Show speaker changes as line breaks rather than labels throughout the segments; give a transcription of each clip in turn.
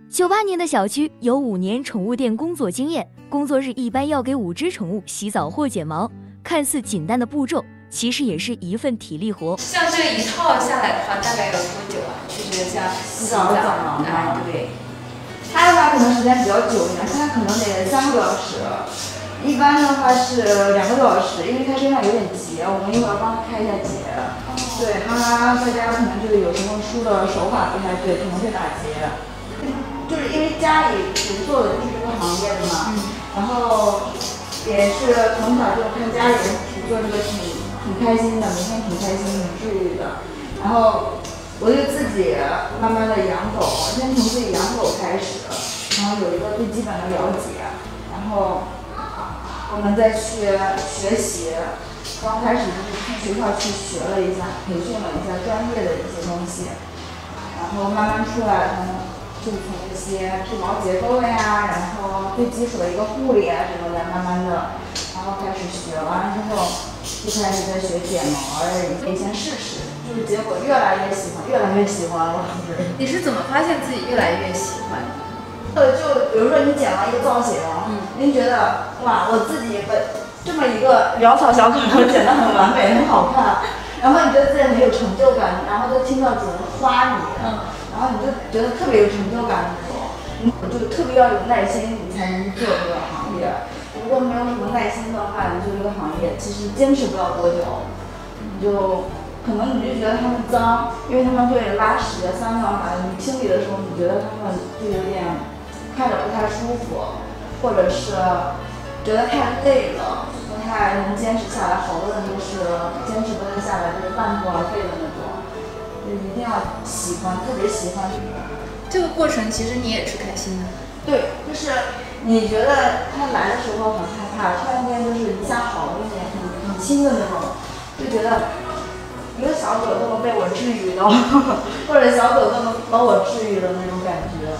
98年的小区有5年宠物店工作经验，工作日一般要给5只宠物洗澡或剪毛，看似简单的步骤，其实也是一份体力活。
像这一套下来的话，大概要多久啊？就是像洗澡、剪毛啊，对。
它的话可能时间比较久一点，它可能得3个多小时，一般的话是2个多小时，因为它身上有点结，我们一会儿帮它开一下结。对，它在家可能就是有时候梳的手法不太对，可能会打结。就是因为家里做的就是这个行业的嘛，然后也是从小就看家里人做这个挺开心的，每天挺开心挺治愈的。然后我就自己慢慢的养狗，先从自己养狗开始，然后有一个最基本的了解，然后我们再去学习。刚开始就是去学校去学了一下，培训了一下专业的一些东西，然后慢慢出来，就从一些治毛结构呀，然后最基础的一个护理啊什么的，慢慢的，然后开始学完之后，就开始在学剪毛而已，可以先试试，就是结果越来越喜欢，越来越喜欢了。
你是怎么发现自己越来越喜欢？
就比如说你剪了一个造型，您觉得哇，我自己这么一个潦草小可能剪得很完美，很好看，然后你觉得自己很有成就感，然后就听到主人夸你，然后你就觉得特别有成就感的那种，你就特别要有耐心，你才能做这个行业。如果没有什么耐心的话，你做这个行业其实坚持不了多久，你就可能你就觉得它们脏，因为它们会拉屎、撒尿啥的，你清理的时候你觉得它们就有点看着不太舒服，或者是觉得太累了，不太能坚持下来。好多人都是坚持不太下来，就是半途而废的那种。就一定要喜欢，特别喜欢
这个过程，其实你也是开心的。
对，就是你觉得它来的时候很害怕，突然间就是一下好了，并且很轻的那种，就觉得一个小狗都能被我治愈到，或者小狗都能把我治愈的那种感觉。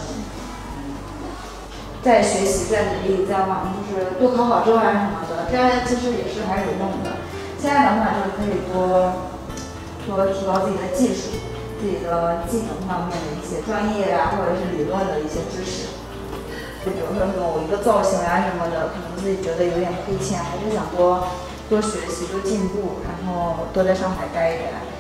在学习，在努力，在往就是多考好证啊什么的，这样其实也是还是有用的。现在的话就是可以多提高自己的技术，自己的技能方面的一些专业啊，或者是理论的一些知识。就比如说某一个造型啊什么的，可能自己觉得有点亏欠，还是想多学习、多进步，然后多在上海待一待。